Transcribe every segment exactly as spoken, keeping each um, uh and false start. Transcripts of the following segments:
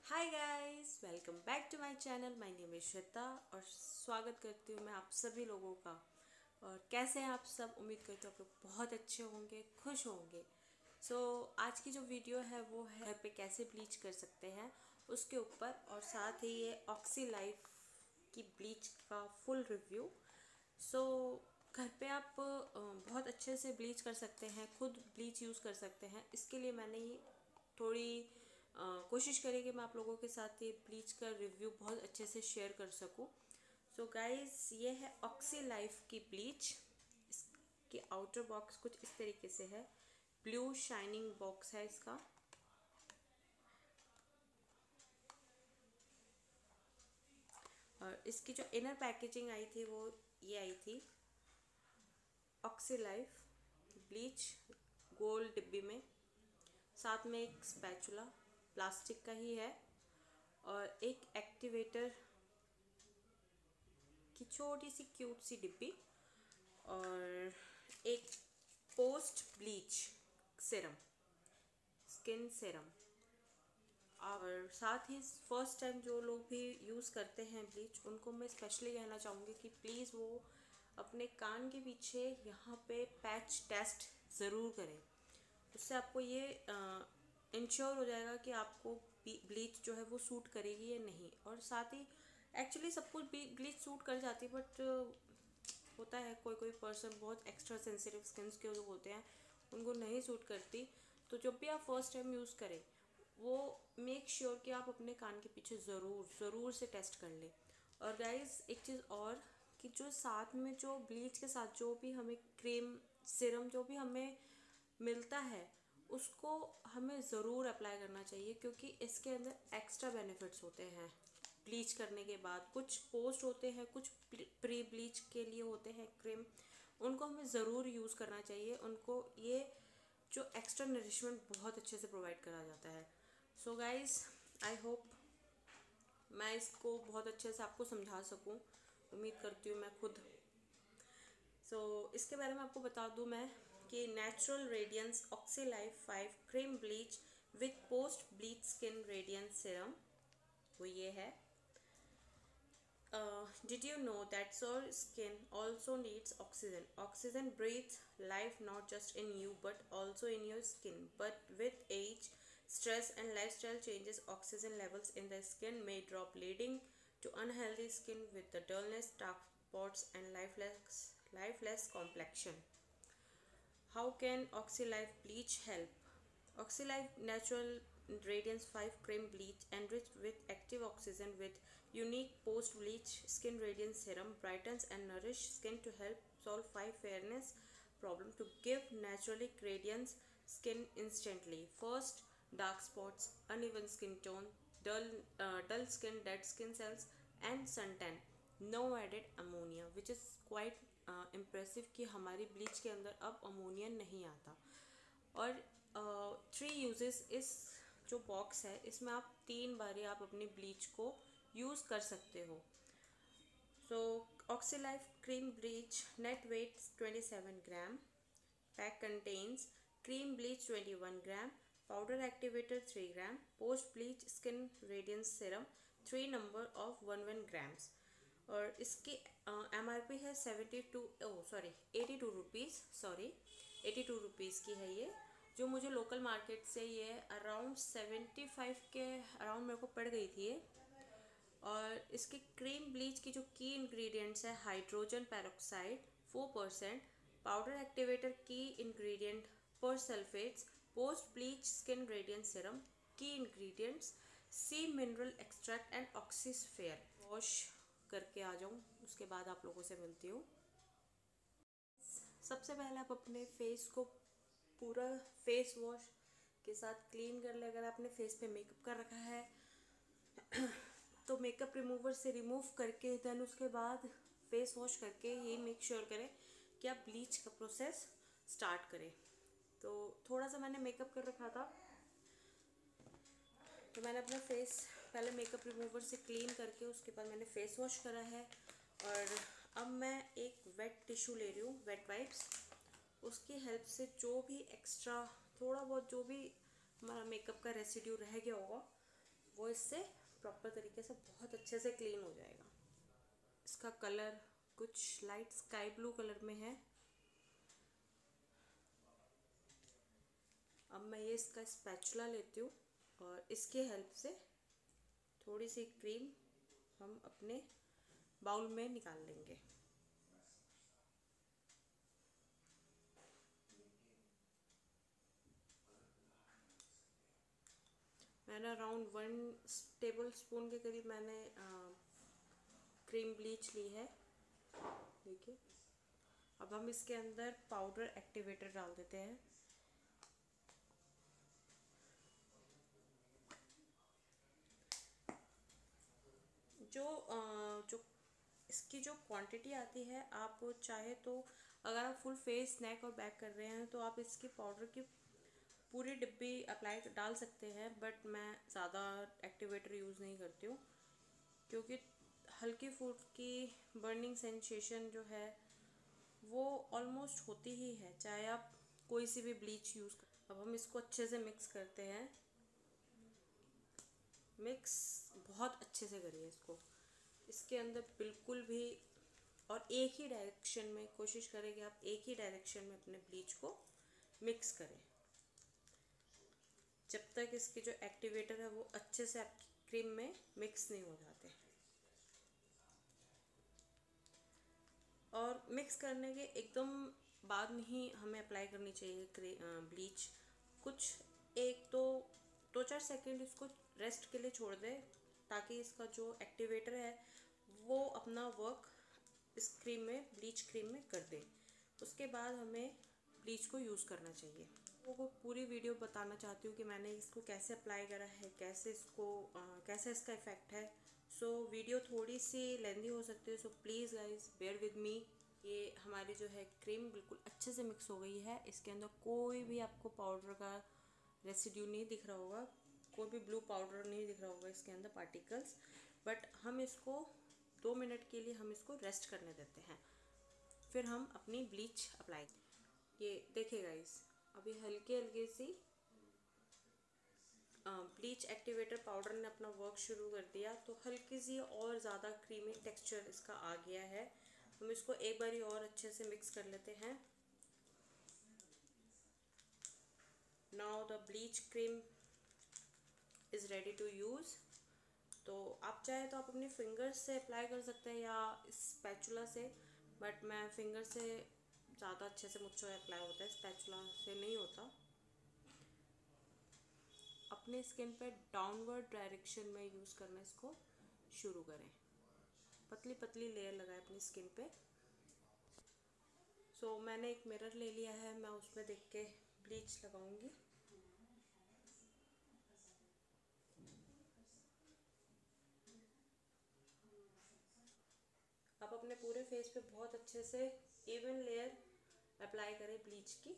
Hi guys, welcome back to my channel. My name is Shweta और स्वागत करती हूँ मैं आप सभी लोगों का। और कैसे हैं आप सब? उम्मीद करती हूँ आप लोग बहुत अच्छे होंगे, खुश होंगे। सो so, आज की जो वीडियो है वो है घर पे कैसे ब्लीच कर सकते हैं उसके ऊपर, और साथ ही ये ऑक्सी लाइफ की ब्लीच का फुल रिव्यू। सो so, घर पे आप अ, बहुत अच्छे से ब्लीच कर सकते हैं, खुद ब्लीच यूज़ कर सकते हैं। इसके लिए मैंने ये थोड़ी अ, कोशिश करी कि मैं आप लोगों के साथ ये ब्लीच का रिव्यू बहुत अच्छे से शेयर कर सकूं। सो गाइस, ये है ऑक्सी लाइफ की ब्लीच। इसकी आउटर बॉक्स कुछ इस तरीके से है, ब्लू शाइनिंग बॉक्स है इसका। और इसकी जो इनर पैकेजिंग आई थी वो ये आई थी, ऑक्सी लाइफ ब्लीच गोल्ड डिब्बी में। साथ में एक स्पैचुला प्लास्टिक का ही है, और एक एक्टिवेटर की छोटी सी क्यूट सी डिब्बी, और एक post bleach serum, skin serum. और साथ ही फर्स्ट टाइम जो लोग भी यूज़ करते हैं ब्लीच, उनको मैं स्पेशली कहना चाहूँगी कि प्लीज़ वो अपने कान के पीछे यहाँ पे पैच टेस्ट ज़रूर करें। उससे आपको ये इंश्योर हो जाएगा कि आपको ब्लीच जो है वो सूट करेगी या नहीं। और साथ ही एक्चुअली सब कुछ ब्लीच सूट कर जाती है, बट होता है कोई कोई पर्सन बहुत एक्स्ट्रा सेंसिटिव स्किन्स के जो होते हैं उनको नहीं सूट करती। तो जब भी आप फर्स्ट टाइम यूज़ करें, वो मेक श्योर sure कि आप अपने कान के पीछे ज़रूर ज़रूर से टेस्ट कर लें। और गाइस, एक चीज़ और, कि जो साथ में जो ब्लीच के साथ जो भी हमें क्रीम सिरम जो भी हमें मिलता है, उसको हमें ज़रूर अप्लाई करना चाहिए, क्योंकि इसके अंदर एक्स्ट्रा बेनिफिट्स होते हैं। ब्लीच करने के बाद कुछ पोस्ट होते हैं, कुछ प्री ब्लीच के लिए होते हैं क्रीम, उनको हमें ज़रूर यूज़ करना चाहिए। उनको ये जो एक्स्ट्रा नरिशमेंट बहुत अच्छे से प्रोवाइड करा जाता है। सो गाइस, आई होप मैं इसको बहुत अच्छे से आपको समझा सकूं, उम्मीद करती हूँ मैं खुद। सो so, इसके बारे में आपको बता दूं मैं कि natural radiance oxy life five cream bleach with post bleach skin radiance serum, वो ये है। Uh, did you know that your skin also needs oxygen? Oxygen breathes life not just in you but also in your skin. But with age, stress, and lifestyle changes, oxygen levels in the skin may drop, leading to unhealthy skin with the dullness, dark spots, and lifeless, lifeless complexion. How can OxyLife bleach help? OxyLife Natural Radiance five Cream Bleach enriched with active oxygen with unique post bleach skin radiance serum brightens and nourish skin to help solve five fairness problem to give naturally radiance skin instantly. First, dark spots, uneven skin tone, dull uh, dull skin, dead skin cells, and suntan. No added ammonia, which is quite impressive कि हमारी bleach के अंदर अब ammonia नहीं आता। और three uh, uses इस जो बॉक्स है, इसमें आप तीन बारी आप अपनी ब्लीच को यूज़ कर सकते हो। So OxyLife cream bleach net weight twenty seven gram, pack contains cream bleach twenty one gram, powder activator three gram, post bleach skin radiance serum three number of one one grams. और इसकी M R P है seventy two oh sorry eighty two rupees sorry eighty two rupees की है ये, जो मुझे local market से ये अराउंड सेवेंटी फाइव के अराउंड मेरे को पड़ गई थी ये। और इसकी क्रीम ब्लीच की जो की इंग्रेडिएंट्स है, hydrogen peroxide four percent, powder activator की ingredient persulphates, post bleach skin radiance serum की ingredients sea mineral extract and oxysphere. Wash करके आ जाऊँ, उसके बाद आप लोगों से मिलती हूँ। सबसे पहले आप अपने फेस को पूरा फेस वॉश के साथ क्लीन कर ले। अगर आपने फेस पे मेकअप कर रखा है तो मेकअप रिमूवर से रिमूव करके देन उसके बाद फेस वॉश करके ये मेक श्योर करें कि आप ब्लीच का प्रोसेस स्टार्ट करें। तो थोड़ा सा मैंने मेकअप कर रखा था, तो मैंने अपना फेस पहले मेकअप रिमूवर से क्लीन करके उसके बाद मैंने फेस वॉश करा है। और अब मैं एक वेट टिश्यू ले रही हूँ, वेट वाइप्स, उसकी हेल्प से जो भी एक्स्ट्रा थोड़ा बहुत जो भी हमारा मेकअप का रेसिड्यू रह गया होगा वो इससे प्रॉपर तरीके से बहुत अच्छे से क्लीन हो जाएगा। इसका कलर कुछ लाइट स्काई ब्लू कलर में है। अब मैं ये इसका स्पैचुला लेती हूँ और इसके हेल्प से थोड़ी सी क्रीम हम अपने बाउल में निकाल लेंगे। मैंने अराउंड वन टेबल स्पून के करीब मैंने क्रीम ब्लीच ली है। देखिए, अब हम इसके अंदर पाउडर एक्टिवेटर डाल देते हैं। जो जो इसकी जो क्वांटिटी आती है, आप चाहे तो अगर आप फुल फेस नेक और बैक कर रहे हैं तो आप इसकी पाउडर की पूरी डिब्बी अप्लाई डाल सकते हैं, बट मैं ज़्यादा एक्टिवेटर यूज़ नहीं करती हूँ क्योंकि हल्की फुल्की बर्निंग सेंसेशन जो है वो ऑलमोस्ट होती ही है, चाहे आप कोई सी भी ब्लीच यूज़ कर। अब हम इसको अच्छे से मिक्स करते हैं। मिक्स बहुत अच्छे से करिए इसको। इसके अंदर बिल्कुल भी, और एक ही डायरेक्शन में कोशिश करें कि आप एक ही डायरेक्शन में अपने ब्लीच को मिक्स करें जब तक इसके जो एक्टिवेटर है वो अच्छे से आपकी क्रीम में मिक्स नहीं हो जाते। और मिक्स करने के एकदम बाद में ही हमें अप्लाई करनी चाहिए ब्लीच। कुछ एक तो दो चार सेकेंड इसको रेस्ट के लिए छोड़ दें ताकि इसका जो एक्टिवेटर है वो अपना वर्क इस क्रीम में, ब्लीच क्रीम में कर दे। उसके बाद हमें ब्लीच को यूज़ करना चाहिए। वो पूरी वीडियो बताना चाहती हूँ कि मैंने इसको कैसे अप्लाई करा है, कैसे इसको आ, कैसे इसका इफ़ेक्ट है। सो so, वीडियो थोड़ी सी लेंदी हो सकती है, so please guys bear with me. ये हमारी जो है क्रीम बिल्कुल अच्छे से मिक्स हो गई है। इसके अंदर कोई भी आपको पाउडर का रेसिड्यू नहीं दिख रहा होगा, कोई भी ब्लू पाउडर नहीं दिख रहा होगा इसके अंदर पार्टिकल्स। बट हम इसको दो मिनट के लिए हम इसको रेस्ट करने देते हैं, फिर हम अपनी ब्लीच अप्लाई। ये देखिए गाइस, अभी हल्की हल्की सी ब्लीच एक्टिवेटर पाउडर ने अपना वर्क शुरू कर दिया, तो हल्की सी और ज़्यादा क्रीमी टेक्सचर इसका आ गया है। हम इसको एक बारी और अच्छे से मिक्स कर लेते हैं। Now the bleach cream is ready to use. तो आप चाहे तो आप अपनी फिंगर्स से अप्लाई कर सकते हैं या स्पैचुला से, बट मैं फिंगर से ज़्यादा अच्छे से मुझसे अप्लाई होता है, स्पैचुला से नहीं होता। अपने स्किन पे डाउनवर्ड डायरेक्शन में यूज़ करना इसको शुरू करें। पतली पतली लेयर लगाएं अपनी स्किन पे। सो so, मैंने एक मिरर ले लिया है, मैं उसमें देख के ब्लीच लगाऊंगी। आप अपने पूरे फेस पे बहुत अच्छे से इवन लेयर अप्लाई करें ब्लीच की।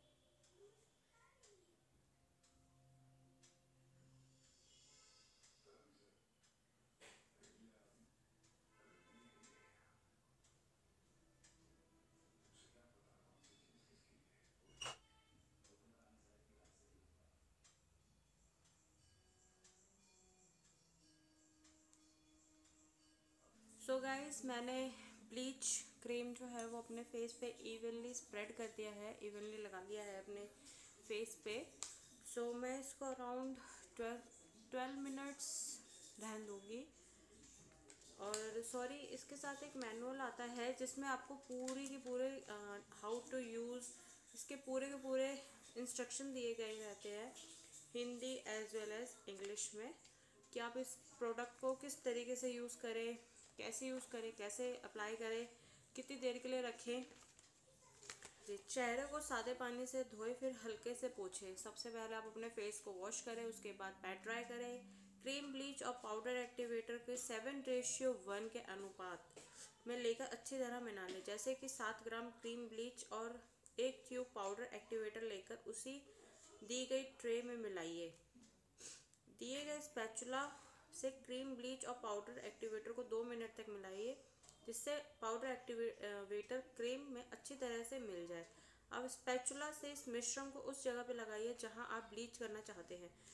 सो so गाइस, मैंने ब्लीच क्रीम जो है वो अपने फेस पे इवनली स्प्रेड कर दिया है, इवनली लगा लिया है अपने फेस पे। सो so, मैं इसको अराउंड ट्वेल्व ट्वेल्व मिनट्स रहने दूँगी। और सॉरी, इसके साथ एक मैनुअल आता है जिसमें आपको पूरी की पूरे हाउ टू यूज़, इसके पूरे के पूरे इंस्ट्रक्शन दिए गए रहते हैं Hindi as well as English में, कि आप इस प्रोडक्ट को किस तरीके से यूज़ करें, कैसे यूज़ करें, कैसे अप्लाई करें, कितनी देर के लिए रखें। चेहरे को सादे पानी से धोए फिर हल्के से पोछें। सबसे पहले आप अपने फेस को वॉश करें, उसके बाद पैड ड्राई करें। क्रीम, ब्लीच और पाउडर एक्टिवेटर के सेवन रेशियो वन के अनुपात में लेकर अच्छी तरह मिला लें। जैसे कि सात ग्राम क्रीम ब्लीच और एक ट्यूब पाउडर एक्टिवेटर लेकर उसी दी गई ट्रे में मिलाइए। दिए गए स्पैचुला से क्रीम, ब्लीच और पाउडर एक्टिवेटर को दो मिनट तक मिलाइए जिससे पाउडर एक्टिवेटर क्रीम में अच्छी तरह से मिल जाए। अब स्पैचुला से इस मिश्रण को उस जगह पे लगाइए जहां आप ब्लीच करना चाहते हैं।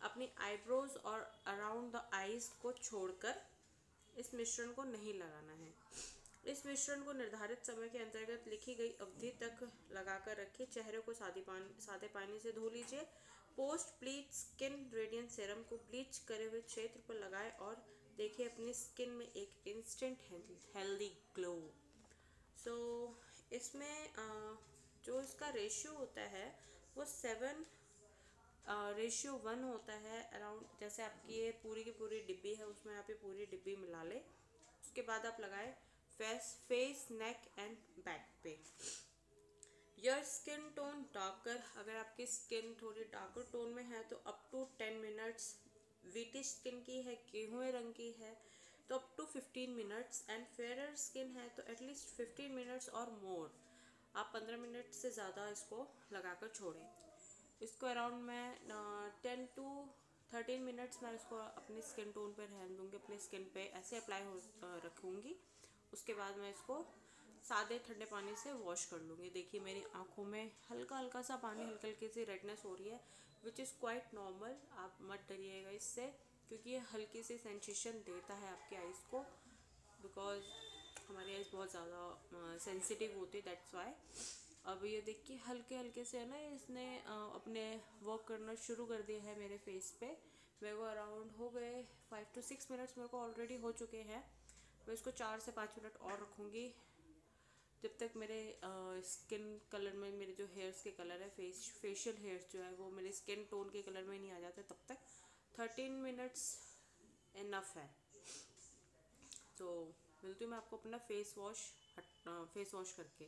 अपनी आईब्रोज और अराउंड द आईज को छोड़कर इस मिश्रण को नहीं लगाना है। इस मिश्रण को निर्धारित समय के अंतर्गत लिखी गई अवधि तक लगाकर रखिए। चेहरे को सादी पानी सादे पानी से धो लीजिए। Post bleach skin radiant serum को ब्लीच करे हुए क्षेत्र पर लगाएं और देखिए अपनी स्किन में एक इंस्टेंट हेल्दी ग्लो। सो इसमें uh, जो इसका रेशियो होता है वो सेवन रेशियो वन होता है अराउंड। जैसे आपकी ये पूरी की पूरी डिब्बी है, उसमें आप ये पूरी डिब्बी मिला लें। उसके बाद आप लगाएं face face neck and back पे। योर स्किन टोन डार्कर, अगर आपकी स्किन थोड़ी डार्कर टोन में है तो up to ten minutes. Wheatish skin की है, गेहुए रंग की है तो up to fifteen minutes. And fairer skin है तो एटलीस्ट फिफ्टीन मिनट्स और मोर। आप पंद्रह मिनट से ज़्यादा इसको लगाकर छोड़ें। इसको अराउंड मैं टेन टू थर्टीन मिनट्स मैं इसको अपनी स्किन टोन पे रहने दूँगी, अपनी स्किन पे ऐसे अप्लाई हो रखूँगी। उसके बाद मैं इसको सादे ठंडे पानी से वॉश कर लूँगी। देखिए मेरी आँखों में हल्का हल्का सा पानी, हल्की हल्की सी रेडनेस हो रही है, विच इज़ क्वाइट नॉर्मल। आप मत डरिएगा इससे, क्योंकि ये हल्की सी सेंसेशन देता है आपके आइज़ को, बिकॉज हमारी आइज़ बहुत ज़्यादा सेंसिटिव होती है, दैट्स वाई। अब ये देखिए हल्के हल्के से है ना, इसने अपने वर्क करना शुरू कर दिया है मेरे फेस पे। मेरे को अराउंड हो गए फाइव टू सिक्स मिनट्स मेरे को ऑलरेडी हो चुके हैं। मैं इसको चार से पाँच मिनट और रखूँगी जब तक मेरे स्किन कलर में, मेरे जो हेयर्स के कलर है, फेस फेशियल हेयर्स जो है वो मेरे स्किन टोन के कलर में नहीं आ जाते, तब तक थर्टीन मिनट्स इनफ है। तो मिलती हूँ मैं आपको अपना फेस वॉश फेस वॉश करके।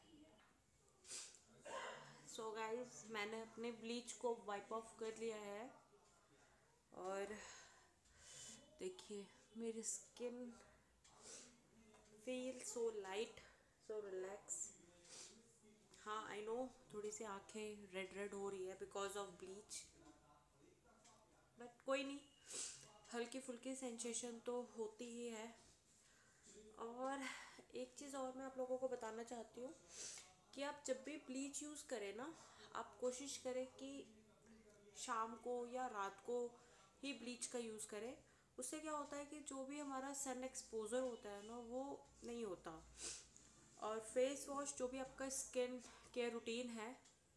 सो so गाइस, मैंने अपने ब्लीच को वाइप ऑफ कर लिया है और देखिए मेरी skin feel so light, so relax. हाँ आई नो थोड़ी सी आंखें रेड रेड हो रही है बिकॉज ऑफ ब्लीच, बट कोई नहीं, हल्की फुल्की सेंसेशन तो होती ही है। और एक चीज़ और मैं आप लोगों को बताना चाहती हूँ कि आप जब भी ब्लीच यूज़ करें ना, आप कोशिश करें कि शाम को या रात को ही ब्लीच का यूज़ करें। उससे क्या होता है कि जो भी हमारा सन एक्सपोजर होता है ना, वो नहीं होता। और फेस वॉश, जो भी आपका स्किन केयर रूटीन है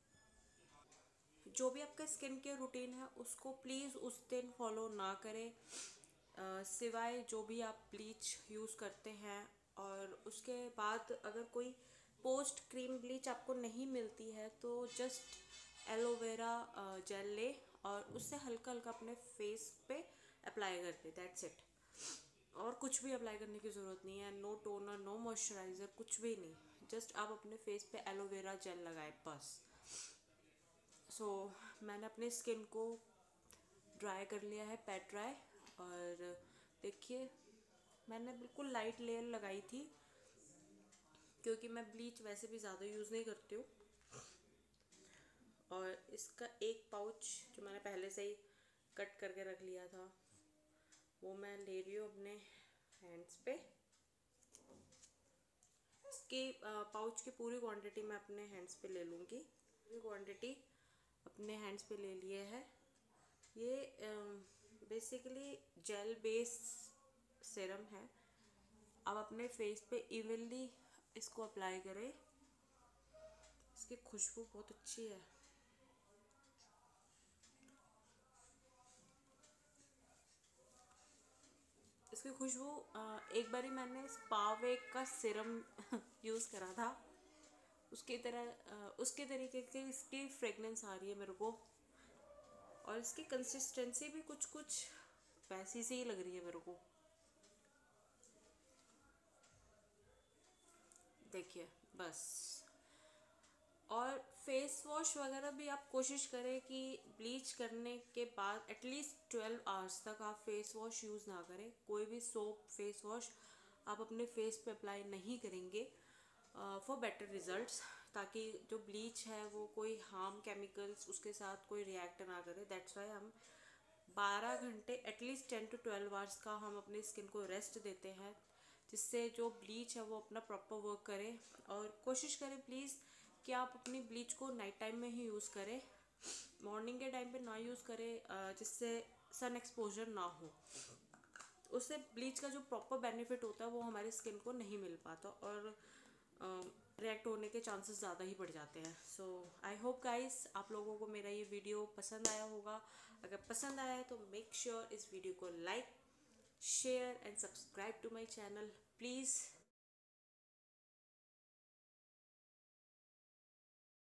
जो भी आपका स्किन केयर रूटीन है उसको प्लीज़ उस दिन फॉलो ना करें, सिवाय जो भी आप ब्लीच यूज़ करते हैं। और उसके बाद अगर कोई पोस्ट क्रीम ब्लीच आपको नहीं मिलती है तो जस्ट एलोवेरा जेल ले और उससे हल्का हल्का अपने फेस पे अप्लाई कर दे, दैट्स इट। और कुछ भी अप्लाई करने की ज़रूरत नहीं है, नो टोनर, नो मॉइस्चराइज़र, कुछ भी नहीं। जस्ट आप अपने फेस पे एलोवेरा जेल लगाए बस। सो so, मैंने अपने स्किन को ड्राई कर लिया है, पैट ड्राई। और देखिए मैंने बिल्कुल लाइट लेयर लगाई थी, क्योंकि मैं ब्लीच वैसे भी ज़्यादा यूज़ नहीं करती हूँ। और इसका एक पाउच जो मैंने पहले से ही कट करके रख लिया था, वो मैं ले रही हूँ अपने हैंड्स पे। इसकी पाउच की पूरी क्वांटिटी मैं अपने हैंड्स पे ले लूँगी। पूरी क्वांटिटी अपने हैंड्स पे ले लिए है। ये बेसिकली जेल बेस सीरम है। आप अपने फेस पे इवनली इसको अप्लाई करें। इसकी खुशबू बहुत अच्छी है। इसकी खुशबू, एक बारी मैंने स्पावेक का सीरम यूज़ करा था, उसकी तरह उसके तरीके की इसकी फ्रेगनेंस आ रही है मेरे को। और इसकी कंसिस्टेंसी भी कुछ कुछ वैसी सी ही लग रही है मेरे को। देखिए बस। और फेस वॉश वगैरह भी आप कोशिश करें कि ब्लीच करने के बाद एटलीस्ट ट्वेल्व आवर्स तक आप फेस वॉश यूज़ ना करें। कोई भी सोप फेस वॉश आप अपने फेस पे अप्लाई नहीं करेंगे फॉर बेटर रिजल्ट्स, ताकि जो ब्लीच है वो कोई हार्म केमिकल्स उसके साथ कोई रिएक्ट ना करे। दैट्स वाई हम बारह घंटे at least ten to twelve hours का हम अपनी स्किन को रेस्ट देते हैं, जिससे जो ब्लीच है वो अपना प्रॉपर वर्क करे। और कोशिश करें प्लीज़ कि आप अपनी ब्लीच को नाइट टाइम में ही यूज़ करें, मॉर्निंग के टाइम पे ना यूज़ करें जिससे सन एक्सपोजर ना हो, उससे ब्लीच का जो प्रॉपर बेनिफिट होता है वो हमारी स्किन को नहीं मिल पाता और रिएक्ट होने के चांसेस ज़्यादा ही बढ़ जाते हैं। सो आई होप गाइस आप लोगों को मेरा ये वीडियो पसंद आया होगा। अगर पसंद आया है तो मेक श्योर sure इस वीडियो को like, share and subscribe to my channel please.